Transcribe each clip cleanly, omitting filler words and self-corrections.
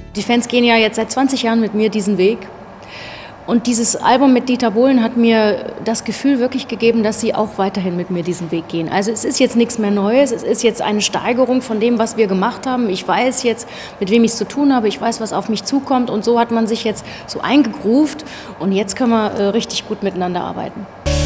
Die Fans gehen ja jetzt seit 20 Jahren mit mir diesen Weg. Und dieses Album mit Dieter Bohlen hat mir das Gefühl wirklich gegeben, dass sie auch weiterhin mit mir diesen Weg gehen. Also es ist jetzt nichts mehr Neues, es ist jetzt eine Steigerung von dem, was wir gemacht haben. Ich weiß jetzt, mit wem ich es zu tun habe, ich weiß, was auf mich zukommt. Und so hat man sich jetzt so eingegroovt und jetzt können wir richtig gut miteinander arbeiten.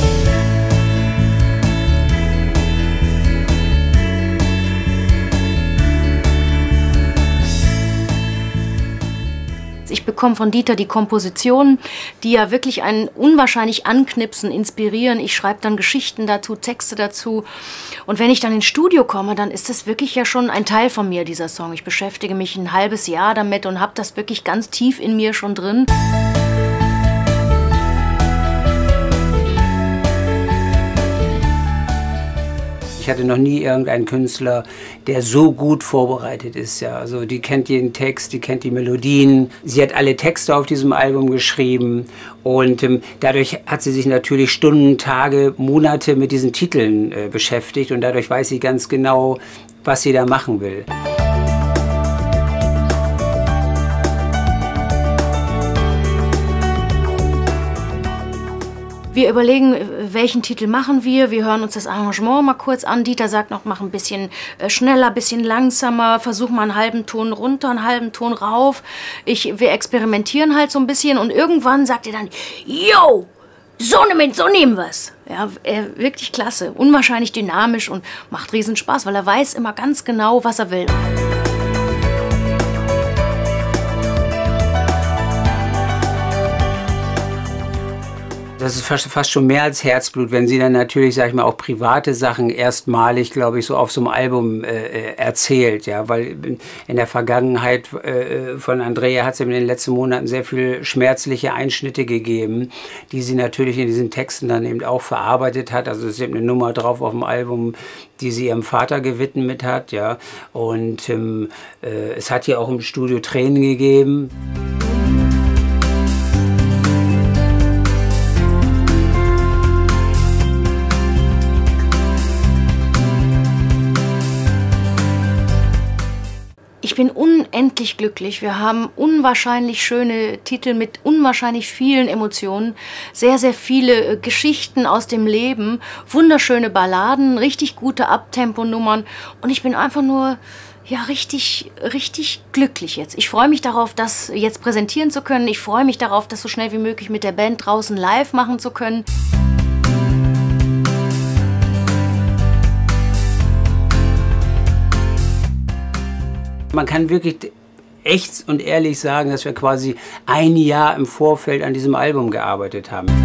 Ich bekomme von Dieter die Kompositionen, die ja wirklich einen unwahrscheinlich anknipsen, inspirieren. Ich schreibe dann Geschichten dazu, Texte dazu. Und wenn ich dann ins Studio komme, dann ist das wirklich ja schon ein Teil von mir, dieser Song. Ich beschäftige mich ein halbes Jahr damit und habe das wirklich ganz tief in mir schon drin. Ich hatte noch nie irgendeinen Künstler, der so gut vorbereitet ist. Ja. Also die kennt jeden Text, die kennt die Melodien. Sie hat alle Texte auf diesem Album geschrieben und dadurch hat sie sich natürlich Stunden, Tage, Monate mit diesen Titeln beschäftigt und dadurch weiß sie ganz genau, was sie da machen will. Wir überlegen, welchen Titel machen wir. Wir hören uns das Arrangement mal kurz an. Dieter sagt noch, mach ein bisschen schneller, ein bisschen langsamer, versuch mal einen halben Ton runter, einen halben Ton rauf. Wir experimentieren halt so ein bisschen und irgendwann sagt er dann, yo, so nehmen wir's. Ja, wirklich klasse, unwahrscheinlich dynamisch und macht riesen Spaß, weil er weiß immer ganz genau, was er will. Das ist fast schon mehr als Herzblut, wenn sie dann natürlich, sag ich mal, auch private Sachen erstmalig, glaube ich, so auf so einem Album erzählt. Ja, weil in der Vergangenheit von Andrea hat es in den letzten Monaten sehr viel schmerzliche Einschnitte gegeben, die sie natürlich in diesen Texten dann eben auch verarbeitet hat. Also es ist eben eine Nummer drauf auf dem Album, die sie ihrem Vater gewidmet hat. Ja, und es hat hier auch im Studio Tränen gegeben. Ich bin unendlich glücklich. Wir haben unwahrscheinlich schöne Titel mit unwahrscheinlich vielen Emotionen, sehr, sehr viele Geschichten aus dem Leben, wunderschöne Balladen, richtig gute Abtempo-Nummern und ich bin einfach nur ja, richtig glücklich jetzt. Ich freue mich darauf, das jetzt präsentieren zu können. Ich freue mich darauf, das so schnell wie möglich mit der Band draußen live machen zu können. Man kann wirklich echt und ehrlich sagen, dass wir quasi ein Jahr im Vorfeld an diesem Album gearbeitet haben.